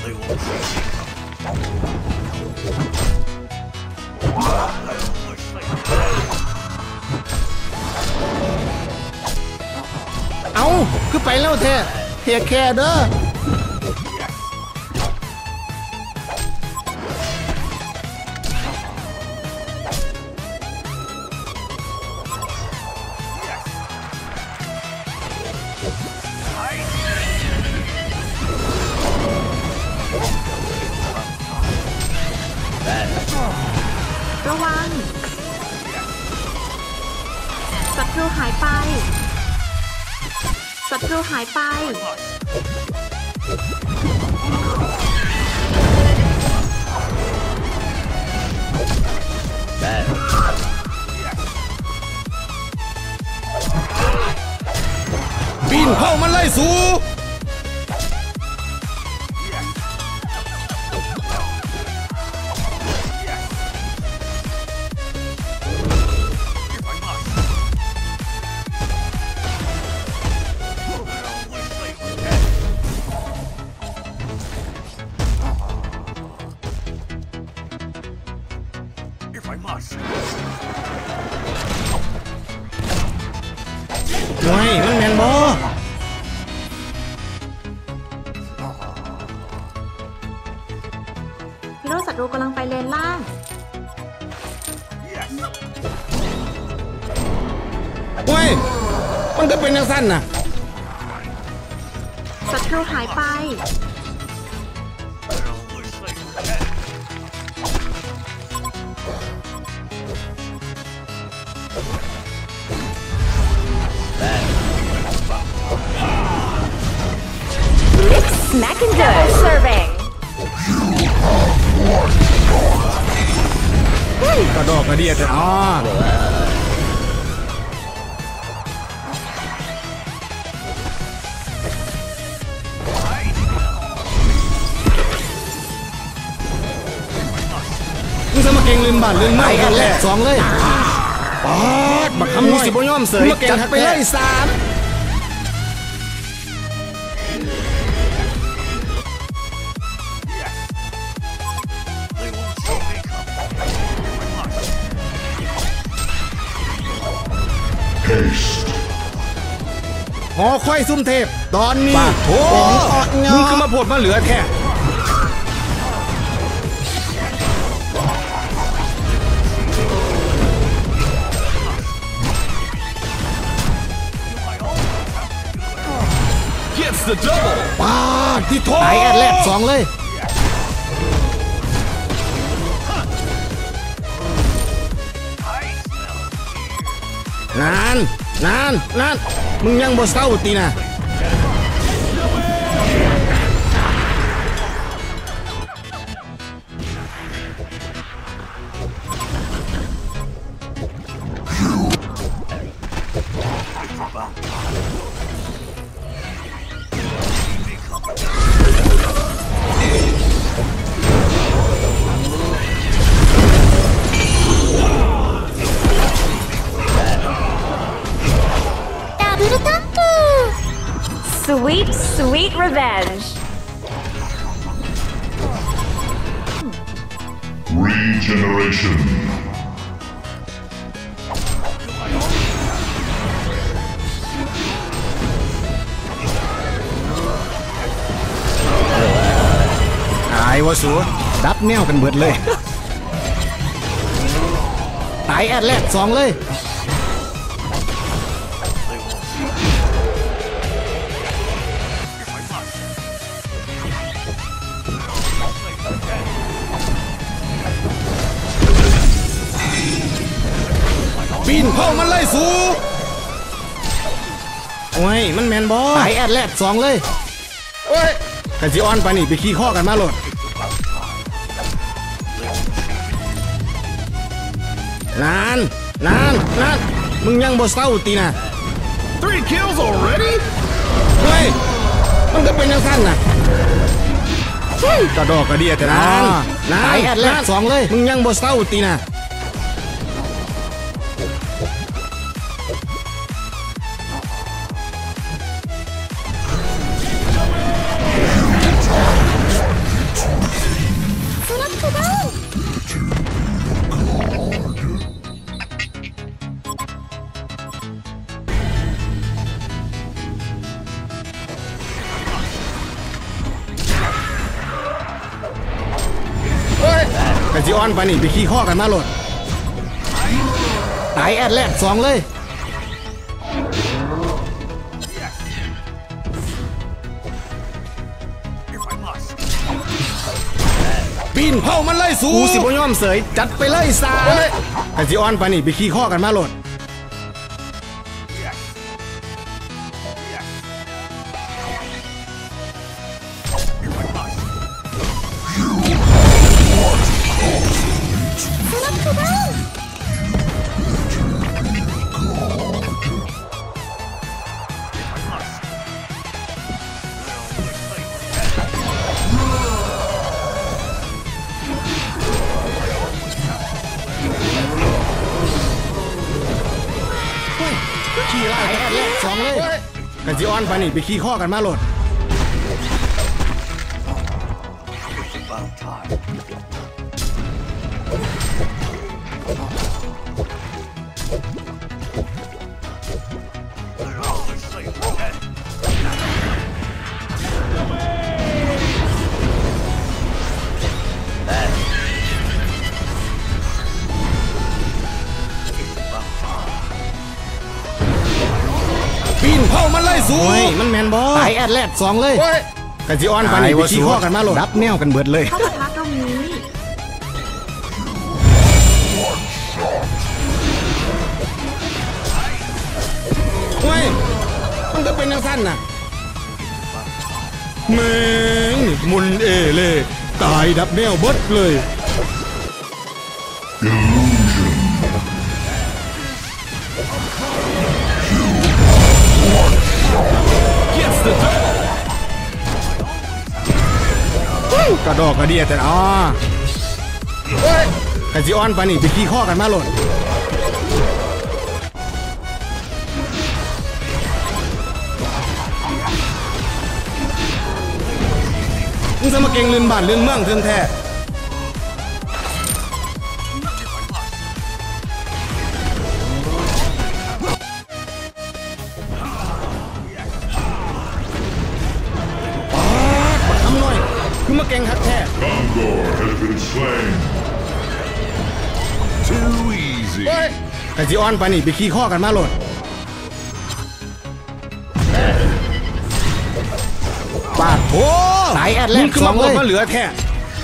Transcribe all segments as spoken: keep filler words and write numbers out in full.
เอาคือไปแล้วแท้เทียแค่เด้อระวังศัตรูหายไปศัตรูหายไปปีนเข้ามันไล่สู้ไม่มันแมนบอฮีโร่ศัตรูกำลังไปเลนล่างเว้ยมันก็เป็นยังสั้นน่ะศัตรูหายไป Mackendor serving กระดอกกระเดียแต่อ๋อมึงจะมาเก่งลืมบ้านลืมไม่กันแหละสองเลยปอดบักคำน้อยสิบย่อมเสยมาเก่งไปเลยสามหอค่อยซุ่มเทพตอนนี้โอ้มึงคือมาโผดมาเหลือแท้ป้าที่โถไอแอดแลกสองเลยนานนานนานมึงยังบ่เศร้าตีนะ Sweet sweet revenge Regeneration ตายวะสูดับแนวกันเบิดเลยตายแอดแรกสองเลยปีนเข้ามันไล่สูโอ้ยมันแมนบอตายแอดแรกสองเลยโอ้ยกันจีออนไปนี่ไปขี้ข้อกันมาโหลดนานนานนานมึงยังบ่เศร้าตีนะ three kills already เฮ้ยมันก็เป็นยังสั้นน่ะกระดอกกระเดียแต่นานนานตายแอดแรกสองเลยมึงยังบ่เศร้าตีนะกจิออนปานี่ไปขี้ข้อกันมาโหลดตายแอดแรกสองเลยปีนเผามันเลยสูกูสิบย่อมเสยจัดไปเลยสามกจิออนปานี่ไปขี้ข้อกันมาโหลดขี้ไล่แอดแรกสองเลยกันจิออนปานี่ไปขี้ข้อกันมาโหลดปีนเผามันเลยสูมันแมนบอตายแอดแรกสองเลยกันจิออนปานี่ไปขี้ข้อกันมาโหลดดับแนวกันเบิดเลยเข้าปะทะตรงนี้เฮ้ยมันก็เป็นยังสั้นน่ะแม่งมุนเอเล่ตายดับแนวเบิดเลย กระดอกกระเดียแต่อ๋อกระจิออนปานี่ไปขี้ข้อกันมาโหลดมึงจะมาเก่งลืนบ้านลืนเมืองเทิงแท้คือมาเก่งคักแท้ Gondor has been slain. Too easy. กระจิออนปานี่ไปขี้ข้อกันมาโหลดปาดโอ้ตายแอดแรกสองเลยมาเหลือแท้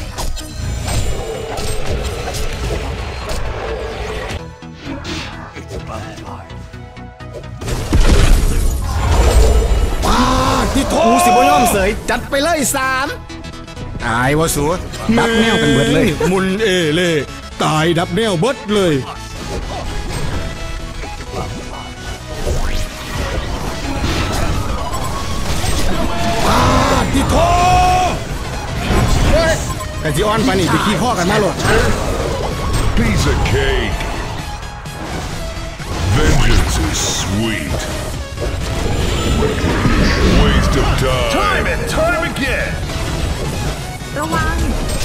ปาดที่โถกูสิบย่อมเสยจัดไปเลยสามตายวะสัวดับแนวกันเบิดเลยมุนเอเล่ตายดับแนวเบิดเลยปาดที่โถกระจิออนปานี่ไปขี้ข้อกันมาโหลด Piece of cake. Vengeance is sweet. Waste of time. Time and time again. ระวัง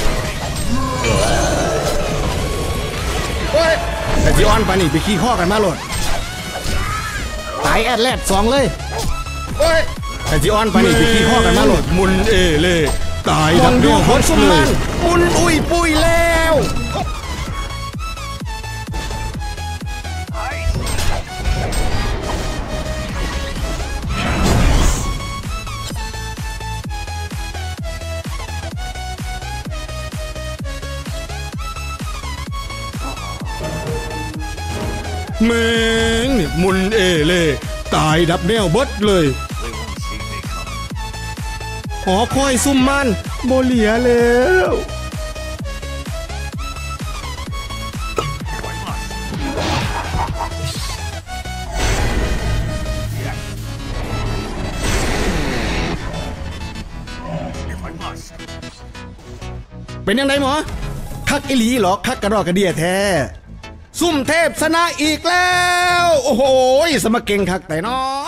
กระจิออนปานี่ไปขี้ข้อกันมาโหลดตายแอดแรกสองเลยกระจิออนปานี่ไปขี้ข้อกันมาโหลดมุนเอเล่ตายดับแนวเบิดเลยมุนอุ้ยปุยแล้วแม่งมุนเอเล่ตายดับแนวเบิดเลยหอคอยซุ่มมันโบเหลียแล้วเป็นยังไงหมอคักอิหลีหรอคักกระดอกกระเดียแท้ซุ่มเทพชนะอีกแล้วโอ้โหสมเก่งคักแต่น้อ